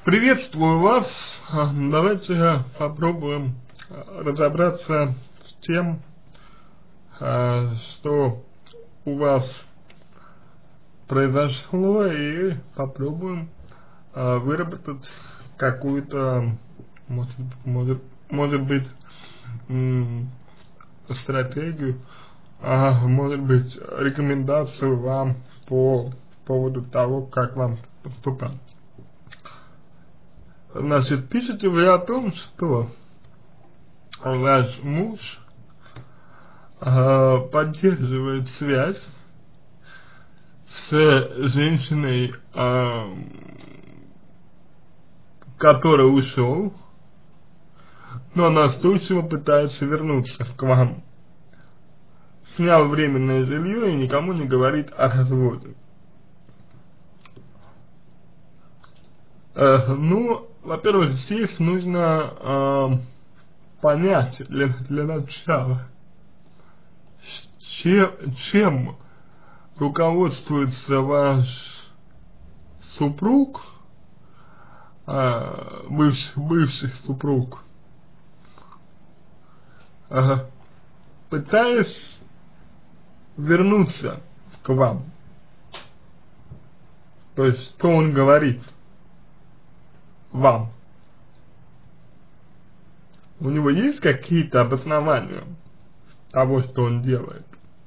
Приветствую вас. Давайте попробуем разобраться с тем, что у вас произошло, и попробуем выработать какую-то, может быть, стратегию, может быть, рекомендацию вам по поводу того, как вам поступать. Значит, пишете вы о том, что ваш муж поддерживает связь с женщиной, который ушел, но настойчиво пытается вернуться к вам. Снял временное жилье и никому не говорит о разводе. Ну, во-первых, здесь нужно понять для начала, чем руководствуется ваш супруг, бывший супруг, пытаясь вернуться к вам. То есть, что он говорит вам? У него есть какие-то обоснования того, что он делает?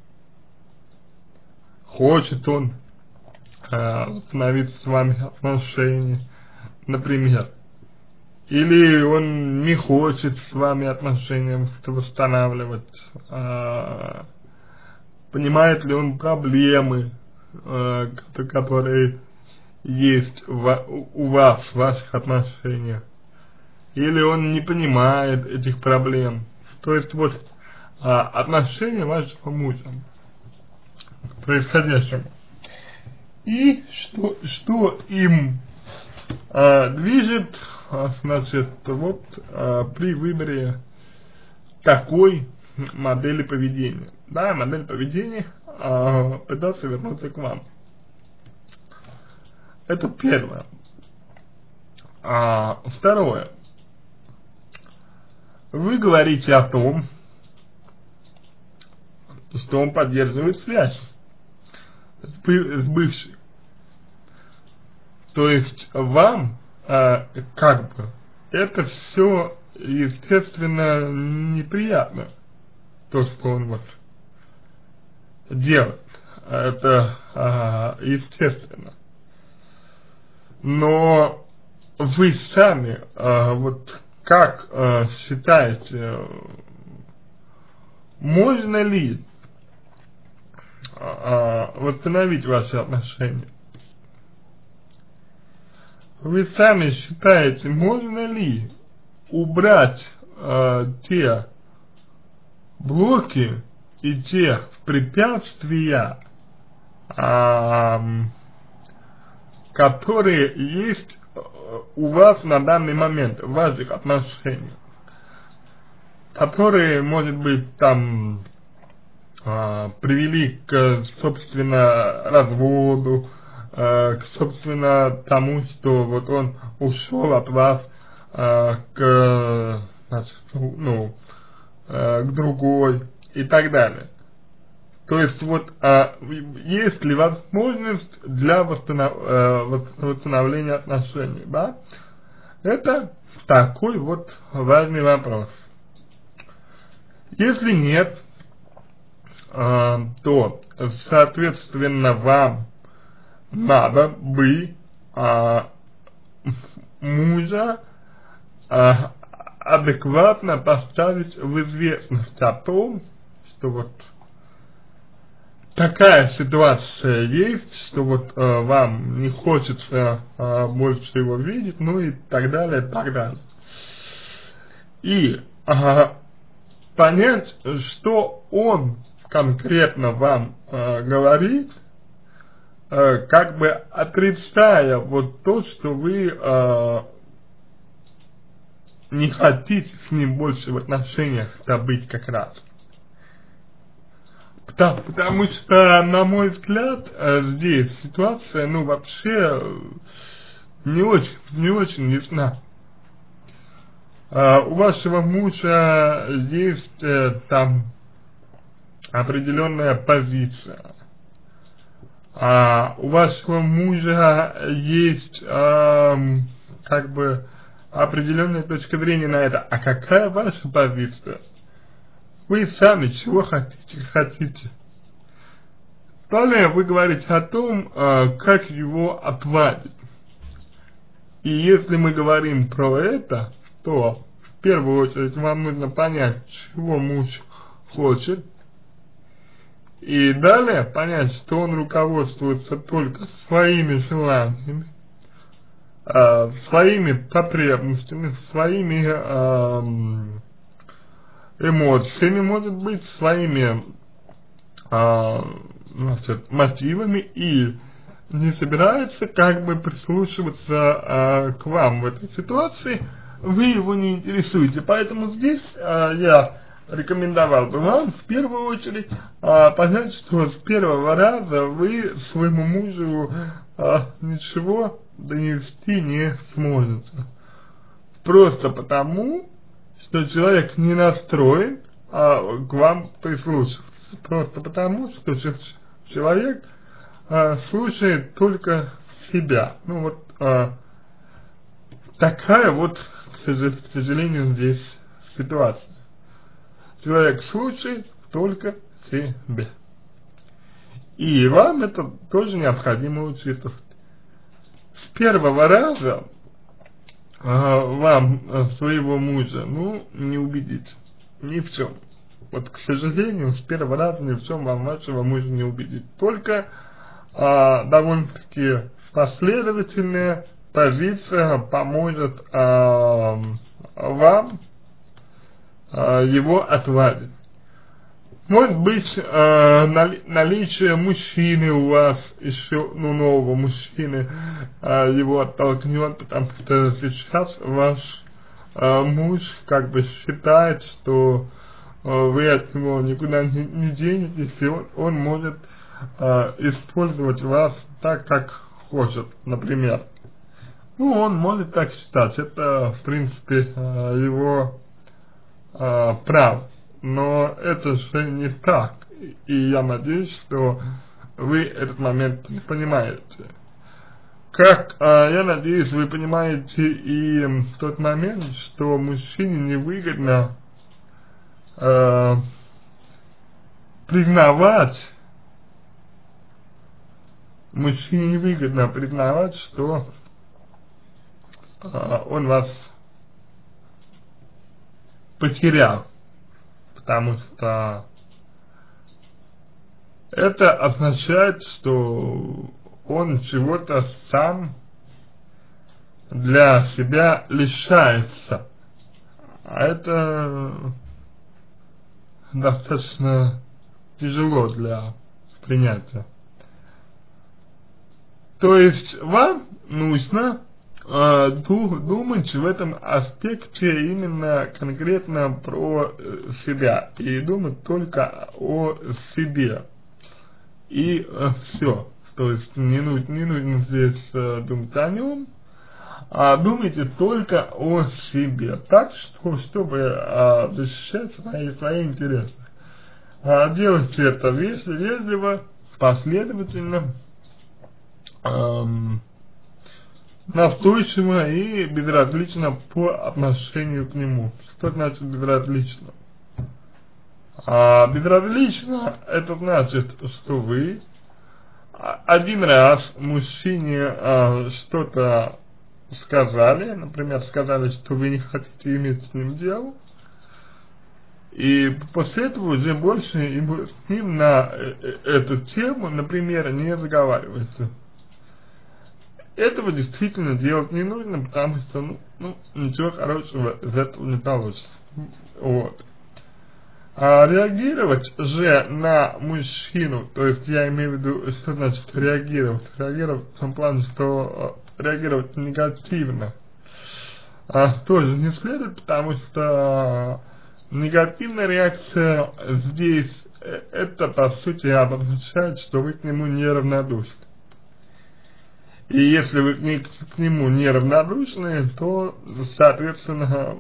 Хочет он восстановить с вами отношения, например? Или он не хочет с вами отношения восстанавливать? Понимает ли он проблемы, которые есть у вас в ваших отношениях? Или он не понимает этих проблем? То есть вот отношения вашего мужа к происходящему. И что им движет, значит, вот при выборе такой модели поведения. Да, модель поведения пытаться вернуться к вам. Это первое. Второе. Вы говорите о том, что он поддерживает связь с бывшей. То есть вам, как бы, это все, естественно, неприятно. То, что он вот делает. Это естественно. Но вы сами, вот как считаете, можно ли восстановить ваши отношения? Вы сами считаете, можно ли убрать те блоки и те препятствия, которые есть у вас на данный момент в ваших отношениях, которые, может быть, там привели к, собственно, разводу, к, собственно, тому, что вот он ушел от вас значит, к другой и так далее. То есть вот есть ли возможность для восстановления отношений, да? Это такой вот важный вопрос. Если нет, то, соответственно, вам надо бы мужа адекватно поставить в известность о том, что вот такая ситуация есть, что вот вам не хочется больше его видеть, ну и так далее, и так далее. И понять, что он конкретно вам говорит, как бы отрицая вот то, что вы не хотите с ним больше в отношениях быть как раз. Потому что, на мой взгляд, здесь ситуация, ну, вообще не очень ясна. У вашего мужа есть там определенная позиция. У вашего мужа есть как бы определенная точка зрения на это. А какая ваша позиция? Вы сами чего хотите? Далее вы говорите о том, как его отвадить. И если мы говорим про это, то в первую очередь вам нужно понять, чего муж хочет. И далее понять, что он руководствуется только своими желаниями, своими потребностями, своими эмоциями, может быть, своими мотивами, и не собирается как бы прислушиваться к вам в этой ситуации, вы его не интересуете. Поэтому здесь я рекомендовал бы вам в первую очередь понять, что с первого раза вы своему мужу ничего донести не сможете. Просто потому, что человек не настроен к вам прислушиваться. Просто потому, что человек слушает только себя. Ну вот такая вот, к сожалению, здесь ситуация. Человек слушает только себя. И вам это тоже необходимо учитывать. С первого раза вам своего мужа, не убедить ни в чем. Вот, к сожалению, с первого раза ни в чем вам вашего мужа не убедить. Только довольно-таки последовательная позиция поможет вам его отвадить. Может быть, наличие мужчины у вас, еще, нового мужчины, его оттолкнет, потому что сейчас ваш муж как бы считает, что вы от него никуда не денетесь, и он может использовать вас так, как хочет, например. Он может так считать, это, в принципе, его право. Но это же не так, и я надеюсь, что вы этот момент понимаете. Как, я надеюсь, вы понимаете и тот момент, что мужчине невыгодно признавать, что он вас потерял. Потому что это означает, что он чего-то сам для себя лишается. А это достаточно тяжело для принятия. То есть вам нужно думать в этом аспекте именно конкретно про себя и думать только о себе и все. То есть не нужно здесь думать о нем, а думайте только о себе, так что чтобы защищать свои интересы. Делайте это вежливо, последовательно, настойчиво и безразлично по отношению к нему. Что значит безразлично? Безразлично это значит, что вы один раз мужчине что-то сказали, например, сказали, что вы не хотите иметь с ним дело, и после этого уже больше с ним на эту тему, например, не разговариваете. Этого действительно делать не нужно, потому что, ничего хорошего из этого не получится. Вот. А реагировать же на мужчину, то есть я имею в виду, что значит реагировать? Реагировать в том плане, что реагировать негативно тоже не следует, потому что негативная реакция здесь, это по сути обозначает, что вы к нему неравнодушны. И если вы к нему неравнодушны, то, соответственно,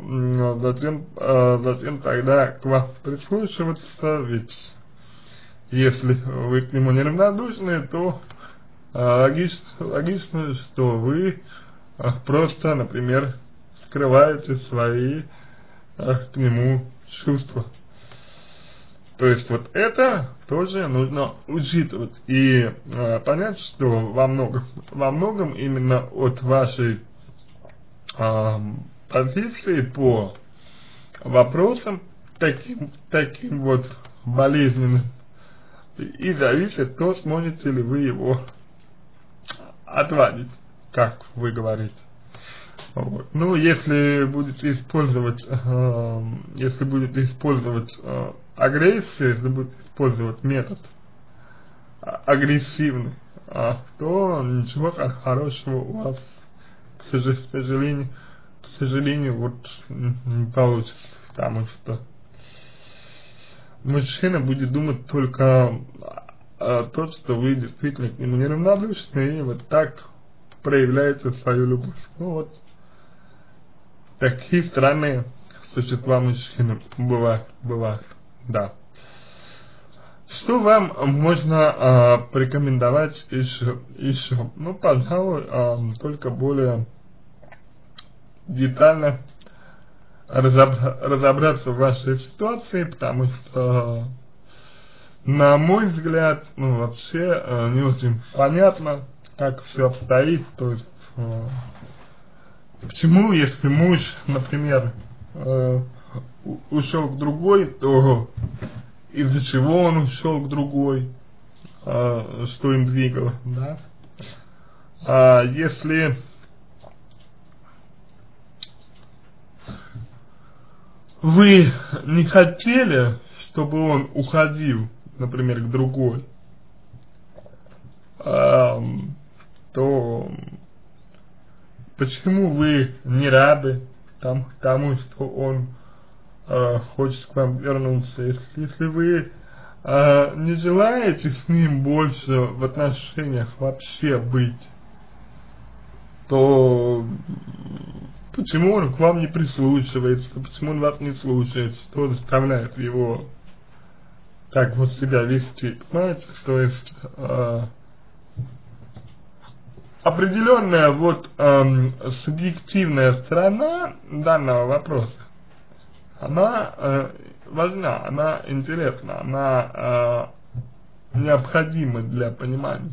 зачем тогда к вам прислушиваться, ведь если вы к нему неравнодушны, то логично, что вы просто, например, скрываете свои к нему чувства. То есть вот это тоже нужно учитывать и понять, что во многом именно от вашей позиции по вопросам таким вот болезненным и зависит то, сможете ли вы его отвадить, как вы говорите. Вот. Ну, если будете использовать агрессию, если будете использовать метод агрессивный, то ничего хорошего у вас, к сожалению, вот не получится, потому что мужчина будет думать только то, что вы действительно к нему неравнодушны, и вот так проявляете свою любовь. Ну вот, такие странные существа мужчины бывают, да. Что вам можно порекомендовать еще? Ну, пожалуй, только более детально разобраться в вашей ситуации, потому что, на мой взгляд, ну, вообще не очень понятно, как все обстоит, то есть, почему, если муж, например, ушел к другой, то из-за чего он ушел к другой, что им двигало, да? Если вы не хотели, чтобы он уходил, например, к другой, то почему вы не рады тому, что он хочет к вам вернуться? Если вы не желаете с ним больше в отношениях вообще быть, то почему он к вам не прислушивается, почему он вас не слушает, что заставляет его так вот себя вести, понимаете? То есть определенная вот субъективная сторона данного вопроса, она важна, она интересна, она необходима для понимания.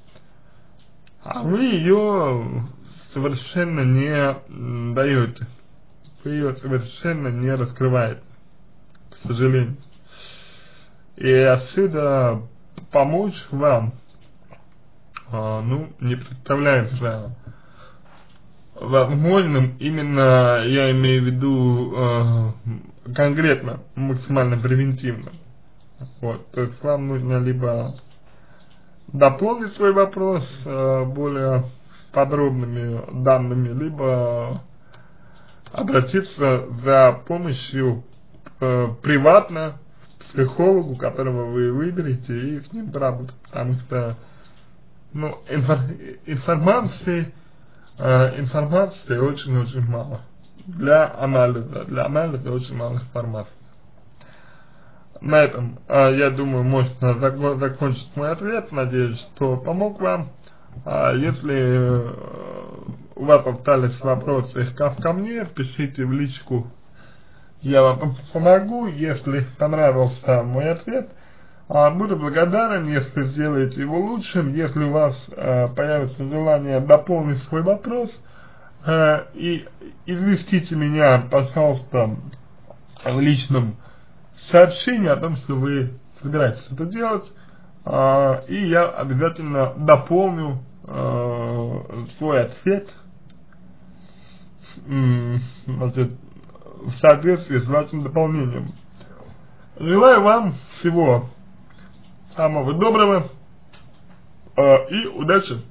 А вы ее совершенно не даете, вы ее совершенно не раскрываете, к сожалению. И отсюда помочь вам, ну, не представляется возможным, именно я имею в виду конкретно, максимально превентивно. Вот, то есть вам нужно либо дополнить свой вопрос более подробными данными, либо обратиться за помощью приватно к психологу, которого вы выберете, и с ним поработать, потому что, ну, информации очень-очень мало. Для анализа очень мало информации. На этом, я думаю, можно закончить мой ответ. Надеюсь, что помог вам. Если у вас остались вопросы ко мне, пишите в личку, я вам помогу. Если понравился мой ответ, буду благодарен, если сделаете его лучшим. Если у вас появится желание дополнить свой вопрос, и известите меня, пожалуйста, в личном сообщении о том, что вы собираетесь это делать, и я обязательно дополню свой ответ, значит, в соответствии с вашим дополнением. Желаю вам всего самого доброго и удачи!